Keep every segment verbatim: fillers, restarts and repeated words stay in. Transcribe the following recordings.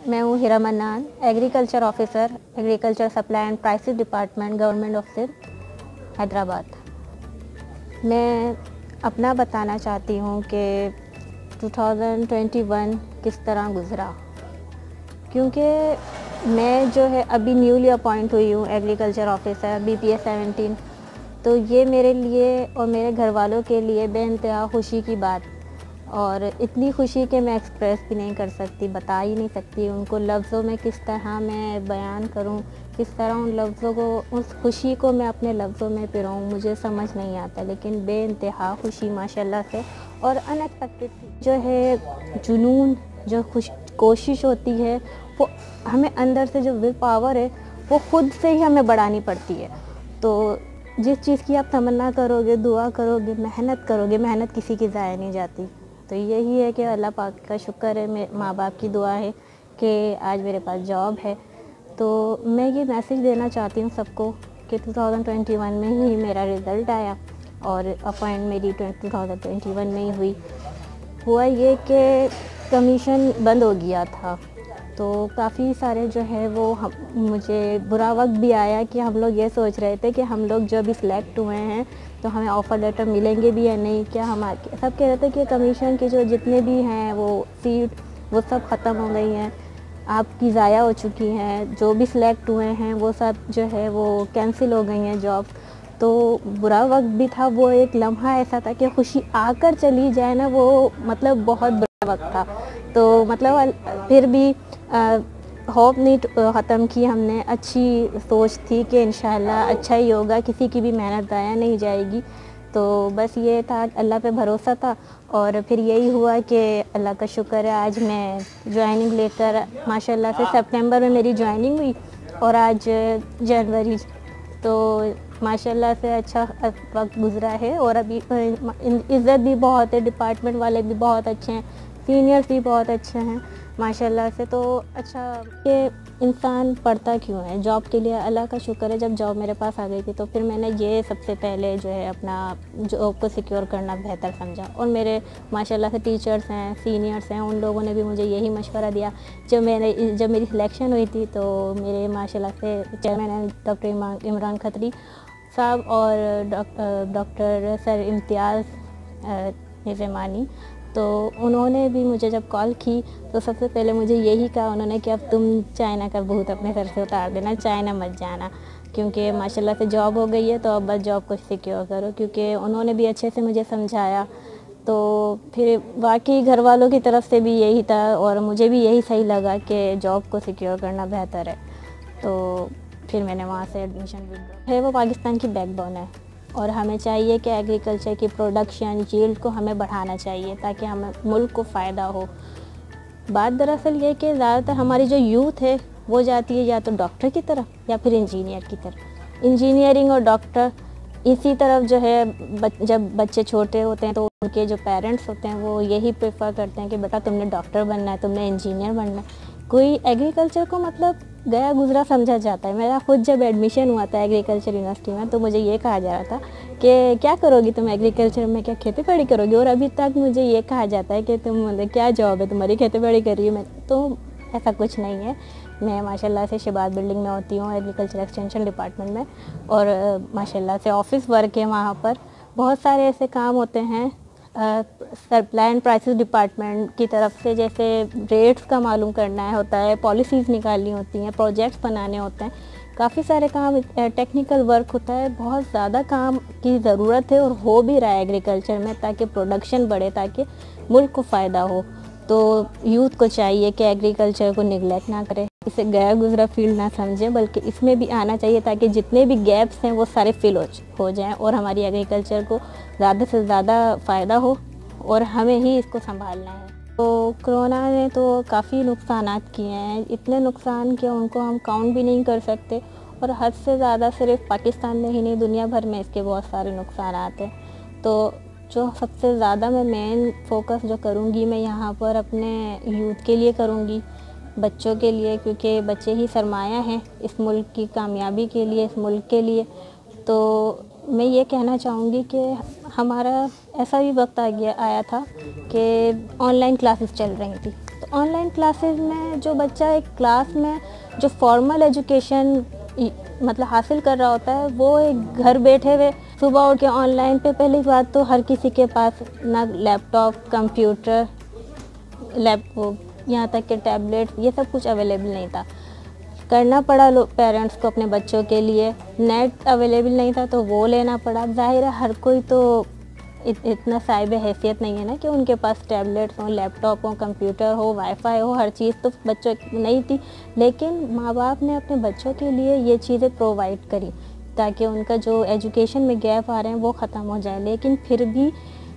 मैं हूँ Hira Mannan, agriculture officer, agriculture supply and prices department, government of Sindh, Hyderabad. मैं अपना बताना चाहती हूँ कि दो हज़ार इक्कीस किस तरह गुज़रा, क्योंकि मैं जो है अभी न्यूली अपॉइंट हुई हूँ agriculture officer B P S seventeen. तो ये मेरे लिए और मेरे घर वालों के लिए बेइंतहा खुशी की बात, और इतनी खुशी कि मैं एक्सप्रेस भी नहीं कर सकती, बता ही नहीं सकती उनको लफ्ज़ों में, किस तरह मैं बयान करूं, किस तरह उन लफ्ज़ों को, उस खुशी को मैं अपने लफ्ज़ों में पिरोऊं, मुझे समझ नहीं आता। लेकिन बेइंतहा खुशी माशाल्लाह से, और अनएक्सपेक्टेड जो है जुनून, जो खुश कोशिश होती है, वो हमें अंदर से जो विल पावर है वो ख़ुद से ही हमें बढ़ानी पड़ती है। तो जिस चीज़ की आप तमन्ना करोगे, दुआ करोगे, मेहनत करोगे, मेहनत किसी की ज़ाया नहीं जाती। तो यही है कि अल्लाह पाक का शुक्र है, मेरे माँ बाप की दुआ है कि आज मेरे पास जॉब है। तो मैं ये मैसेज देना चाहती हूँ सबको कि दो हज़ार इक्कीस में ही मेरा रिज़ल्ट आया और अपॉइंट मेरी दो हज़ार इक्कीस में ही हुई। हुआ ये कि कमीशन बंद हो गया था, तो काफ़ी सारे जो है वो हम मुझे बुरा वक्त भी आया कि हम लोग ये सोच रहे थे कि हम लोग जो भी सिलेक्ट हुए हैं तो हमें ऑफ़र लेटर मिलेंगे भी या नहीं। क्या हमारे सब कह रहे थे कि कमीशन के जो जितने भी हैं वो सीट वो सब ख़त्म हो गई हैं, आपकी ज़ाया हो चुकी हैं, जो भी सिलेक्ट हुए हैं वो सब जो है वो कैंसिल हो गई हैं जॉब। तो बुरा वक्त भी था, वो एक लम्हा ऐसा था कि खुशी आकर चली जाए ना, वो मतलब बहुत बुरा वक्त था। तो मतलब फिर भी आ, होप नहीं ख़त्म की हमने, अच्छी सोच थी कि इंशाल्लाह अच्छा ही होगा, किसी की भी मेहनत ज़ाया नहीं जाएगी। तो बस ये था, अल्लाह पे भरोसा था, और फिर यही हुआ कि अल्लाह का शुक्र है आज मैं ज्वाइनिंग लेकर माशाल्लाह से सितंबर में मेरी ज्वाइनिंग हुई और आज जनवरी, तो माशाल्लाह से अच्छा वक्त गुज़रा है। और अभी इज़्ज़त भी बहुत है, डिपार्टमेंट वाले भी बहुत अच्छे हैं, सीनियर्स भी बहुत अच्छे हैं माशाल्लाह से। तो अच्छा कि इंसान पढ़ता क्यों है, जॉब के लिए अल्लाह का शुक्र है, जब जॉब मेरे पास आ गई थी तो फिर मैंने ये सबसे पहले जो है अपना जॉब को सिक्योर करना बेहतर समझा। और मेरे माशाल्लाह से टीचर्स हैं, सीनियर्स हैं, उन लोगों ने भी मुझे यही मशवरा दिया। जब मैंने जब मेरी सिलेक्शन हुई थी तो मेरे माशाल्लाह से चेयरमैन हैं डॉक्टर इमरान खत्री साहब और डॉक्टर सर इम्तियाज़ निज़मानी, तो उन्होंने भी मुझे जब कॉल की तो सबसे पहले मुझे यही कहा उन्होंने कि अब तुम चाइना का भूत अपने सर से उतार देना, चाइना मत जाना, क्योंकि माशाल्लाह से जॉब हो गई है तो अब बस जॉब को सिक्योर करो। क्योंकि उन्होंने भी अच्छे से मुझे समझाया, तो फिर बाकी घर वालों की तरफ से भी यही था और मुझे भी यही सही लगा कि जॉब को सिक्योर करना बेहतर है। तो फिर मैंने वहाँ से एडमिशन भी है। वो पाकिस्तान की बैकबोन है और हमें चाहिए कि एग्रीकल्चर की प्रोडक्शन यील्ड को हमें बढ़ाना चाहिए ताकि हमें मुल्क को फ़ायदा हो। बात दरअसल ये कि ज़्यादातर हमारी जो यूथ है वो जाती है या तो डॉक्टर की तरफ या फिर इंजीनियर की तरफ। इंजीनियरिंग और डॉक्टर इसी तरफ जो है बच, जब बच्चे छोटे होते हैं तो उनके जो पेरेंट्स होते हैं वो यही प्रेफर करते हैं कि बेटा तुमने डॉक्टर बनना है, तुमने इंजीनियर बनना है। कोई एग्रीकल्चर को मतलब गया गुजरा समझा जाता है। मेरा खुद जब एडमिशन हुआ था एग्रीकल्चर यूनिवर्सिटी में तो मुझे ये कहा जा रहा था कि क्या करोगी तुम एग्रीकल्चर में, क्या खेती बाड़ी करोगी? और अभी तक मुझे ये कहा जाता है कि तुम मतलब क्या जॉब है तुम्हारी, खेती बाड़ी कर रही हो? मैं तो ऐसा कुछ नहीं है। मैं माशाल्लाह से शबाद बिल्डिंग में होती हूँ एग्रीकल्चर एक्सटेंशन डिपार्टमेंट में, और माशाल्लाह से ऑफिस वर्क है वहाँ पर। बहुत सारे ऐसे काम होते हैं सप्लाई एंड प्राइसेस डिपार्टमेंट की तरफ से, जैसे रेट्स का मालूम करना है होता है, पॉलिसीज़ निकालनी होती हैं, प्रोजेक्ट्स बनाने होते हैं, काफ़ी सारे काम टेक्निकल वर्क होता है। बहुत ज़्यादा काम की ज़रूरत है और हो भी रहा है एग्रीकल्चर में ताकि प्रोडक्शन बढ़े, ताकि मुल्क को फ़ायदा हो। तो यूथ को चाहिए कि एग्रीकल्चर को निगलेक्ट ना करे, इसे गया गुजरा फील्ड ना समझें, बल्कि इसमें भी आना चाहिए ताकि जितने भी गैप्स हैं वो सारे फिल हो हो जाएं और हमारी एग्रीकल्चर को ज़्यादा से ज़्यादा फ़ायदा हो और हमें ही इसको संभालना है। तो कोरोना ने तो काफ़ी नुकसानात किए हैं, इतने नुकसान कि उनको हम काउंट भी नहीं कर सकते, और हद से ज़्यादा सिर्फ पाकिस्तान में ही नहीं दुनिया भर में इसके बहुत सारे नुकसानात हैं। तो जो सबसे ज़्यादा मैं मेन फोकस जो करूँगी मैं यहाँ पर अपने यूथ के लिए करूँगी, बच्चों के लिए, क्योंकि बच्चे ही सरमाया हैं इस मुल्क की कामयाबी के लिए, इस मुल्क के लिए। तो मैं ये कहना चाहूँगी कि हमारा ऐसा भी वक्त आ गया आया था कि ऑनलाइन क्लासेस चल रही थी, तो ऑनलाइन क्लासेस में जो बच्चा एक क्लास में जो फॉर्मल एजुकेशन मतलब हासिल कर रहा होता है, वो एक घर बैठे हुए सुबह उठ के ऑनलाइन पे, पहली बात तो हर किसी के पास ना लैपटॉप, कंप्यूटर, लैपटॉप, यहाँ तक कि टैबलेट, ये सब कुछ अवेलेबल नहीं था। करना पड़ा लोग पेरेंट्स को अपने बच्चों के लिए। नेट अवेलेबल नहीं था तो वो लेना पड़ा। ज़ाहिर है हर कोई तो इत, इतना साहिब हैसियत नहीं है ना कि उनके पास टैबलेट्स हो, लैपटॉप हो, कंप्यूटर हो, वाईफाई हो, हर चीज़ तो बच्चों नहीं थी। लेकिन माँ बाप ने अपने बच्चों के लिए ये चीज़ें प्रोवाइड करी ताकि उनका जो एजुकेशन में गैप आ रहे हैं वो ख़त्म हो जाए। लेकिन फिर भी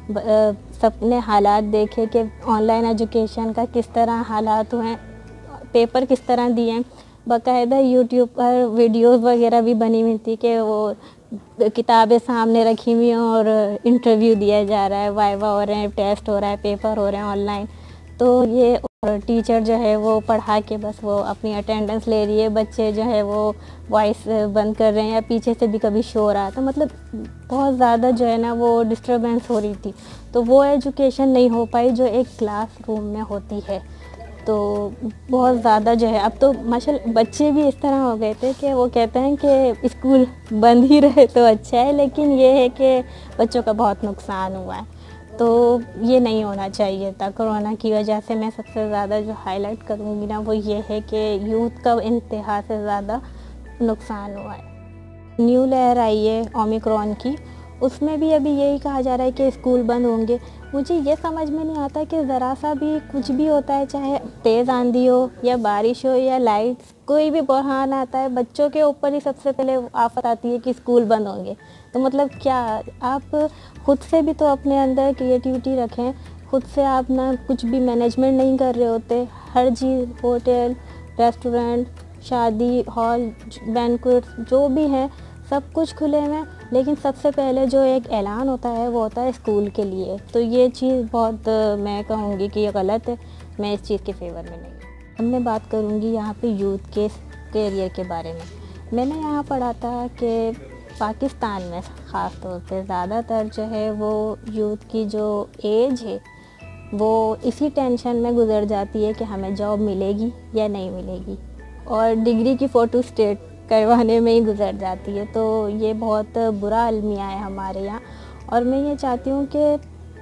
सबने हालात देखे कि ऑनलाइन एजुकेशन का किस तरह हालात हुए, पेपर किस तरह दिए हैं। बाकायदा यूट्यूब पर वीडियोस वगैरह भी बनी हुई थी कि वो किताबें सामने रखी हुई हैं और इंटरव्यू दिया जा रहा है, वाइवा हो रहे हैं, टेस्ट हो रहा है, पेपर हो रहे हैं ऑनलाइन। तो ये और टीचर जो है वो पढ़ा के बस वो अपनी अटेंडेंस ले रही है, बच्चे जो है वो वॉइस बंद कर रहे हैं या पीछे से भी कभी शोर आ रहा था। मतलब बहुत ज़्यादा जो है ना वो डिस्टर्बेंस हो रही थी। तो वो एजुकेशन नहीं हो पाई जो एक क्लास रूम में होती है। तो बहुत ज़्यादा जो है अब तो माशाल्लाह बच्चे भी इस तरह हो गए थे कि वो कहते हैं कि स्कूल बंद ही रहे तो अच्छा है, लेकिन ये है कि बच्चों का बहुत नुकसान हुआ है। तो ये नहीं होना चाहिए था। कोरोना की वजह से मैं सबसे ज़्यादा जो हाईलाइट करूँगी ना वो ये है कि यूथ का इंतहा से ज़्यादा नुकसान हुआ है। न्यू लहर आई है ओमिक्रॉन की, उसमें भी अभी यही कहा जा रहा है कि स्कूल बंद होंगे। मुझे ये समझ में नहीं आता कि ज़रा सा भी कुछ भी होता है, चाहे तेज़ आंधी हो या बारिश हो या लाइट्स, कोई भी बहाना आता है, बच्चों के ऊपर ही सबसे पहले आफत आती है कि स्कूल बंद होंगे। तो मतलब क्या आप खुद से भी तो अपने अंदर क्रिएटिविटी रखें। खुद से आप ना कुछ भी मैनेजमेंट नहीं कर रहे होते। हर चीज़, होटल, रेस्टोरेंट, शादी हॉल, बैंक्वेट्स जो भी हैं सब कुछ खुले हैं, लेकिन सबसे पहले जो एक ऐलान होता है वो होता है स्कूल के लिए। तो ये चीज़ बहुत मैं कहूँगी कि ये गलत है। मैं इस चीज़ के फेवर में नहीं हूँ। अब मैं बात करूँगी यहाँ पे यूथ के करियर के बारे में। मैंने यहाँ पढ़ा था कि पाकिस्तान में ख़ास तौर पे ज़्यादातर जो है वो यूथ की जो एज है वो इसी टेंशन में गुजर जाती है कि हमें जॉब मिलेगी या नहीं मिलेगी, और डिग्री की फ़ोटो स्टेट करवाने में ही गुजर जाती है। तो ये बहुत बुरा अलमिया है हमारे यहाँ। और मैं ये चाहती हूँ कि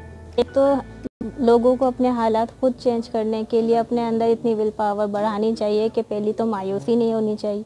एक तो लोगों को अपने हालात खुद चेंज करने के लिए अपने अंदर इतनी विल पावर बढ़ानी चाहिए कि पहली तो मायूसी नहीं होनी चाहिए,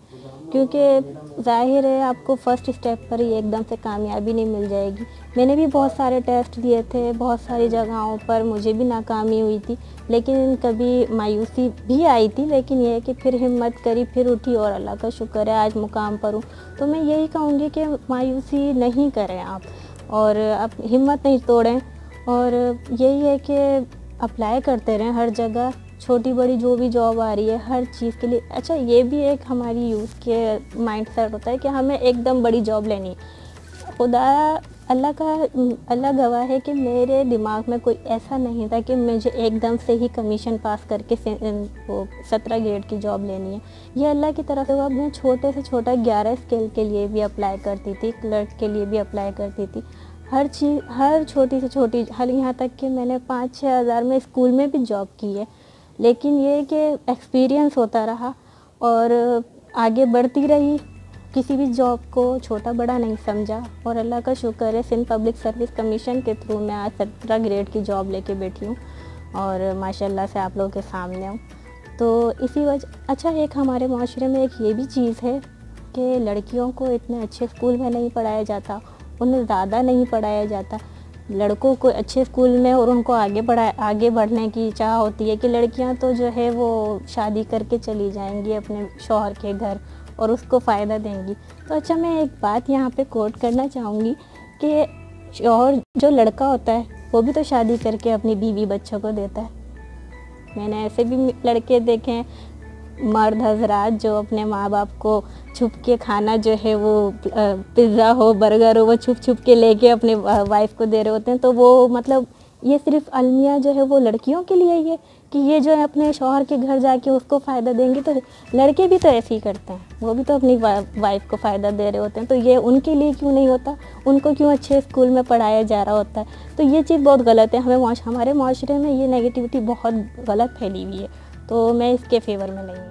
क्योंकि जाहिर है आपको फ़र्स्ट स्टेप पर ही एकदम से कामयाबी नहीं मिल जाएगी। मैंने भी बहुत सारे टेस्ट दिए थे, बहुत सारी जगहों पर मुझे भी नाकामी हुई थी, लेकिन कभी मायूसी भी आई थी, लेकिन यह है कि फिर हिम्मत करी, फिर उठी और अल्लाह का शुक्र है आज मुकाम पर हूँ। तो मैं यही कहूँगी कि मायूसी नहीं करें आप, और आप हिम्मत नहीं तोड़ें, और यही है कि अप्लाई करते रहें हर जगह, छोटी बड़ी जो भी जॉब आ रही है हर चीज़ के लिए। अच्छा, ये भी एक हमारी यूथ के माइंड सेट होता है कि हमें एकदम बड़ी जॉब लेनी है। खुदा अल्लाह का अल्लाह गवाह है कि मेरे दिमाग में कोई ऐसा नहीं था कि मुझे एकदम से ही कमीशन पास करके वो सत्रह ग्रेड की जॉब लेनी है। ये अल्लाह की तरफ से हुआ। मैं छोटे से छोटा ग्यारह स्केल के लिए भी अप्लाई करती थी, क्लर्क के लिए भी अप्लाई करती थी, हर चीज़, हर छोटी से छोटी, हर यहाँ तक कि मैंने पाँच छः हज़ार में स्कूल में भी जॉब की है। लेकिन ये कि एक्सपीरियंस होता रहा और आगे बढ़ती रही, किसी भी जॉब को छोटा बड़ा नहीं समझा, और अल्लाह का शुक्र है सिंध पब्लिक सर्विस कमीशन के थ्रू मैं आज सत्रह ग्रेड की जॉब लेके बैठी हूँ और माशाल्लाह से आप लोगों के सामने हूँ। तो इसी वजह, अच्छा एक हमारे माशरे में एक ये भी चीज़ है कि लड़कियों को इतने अच्छे स्कूल में नहीं पढ़ाया जाता, उन्हें ज़्यादा नहीं पढ़ाया जाता। लड़कों को अच्छे स्कूल में और उनको आगे बढ़ा आगे बढ़ने की चाह होती है कि लड़कियां तो जो है वो शादी करके चली जाएंगी अपने शौहर के घर और उसको फ़ायदा देंगी। तो अच्छा, मैं एक बात यहाँ पे कोट करना चाहूँगी कि शौहर जो लड़का होता है वो भी तो शादी करके अपनी बीवी बच्चों को देता है। मैंने ऐसे भी लड़के देखे हैं, मर्द हजरात जो अपने माँ बाप को छुप के खाना जो है वो पिज़्ज़ा हो, बर्गर हो, वो छुप छुप के लेके अपने वाइफ को दे रहे होते हैं। तो वो मतलब ये सिर्फ अलमिया जो है वो लड़कियों के लिए ही है कि ये जो है अपने शौहर के घर जाके उसको फ़ायदा देंगे, तो लड़के भी तो ऐसे ही करते हैं, वो भी तो अपनी वाइफ को फ़ायदा दे रहे होते हैं, तो ये उनके लिए क्यों नहीं होता, उनको क्यों अच्छे स्कूल में पढ़ाया जा रहा होता है। तो ये चीज़ बहुत गलत है, हमें हमारे माशरे में ये नेगेटिविटी बहुत गलत फैली हुई है, तो मैं इसके फेवर में नहीं हूँ।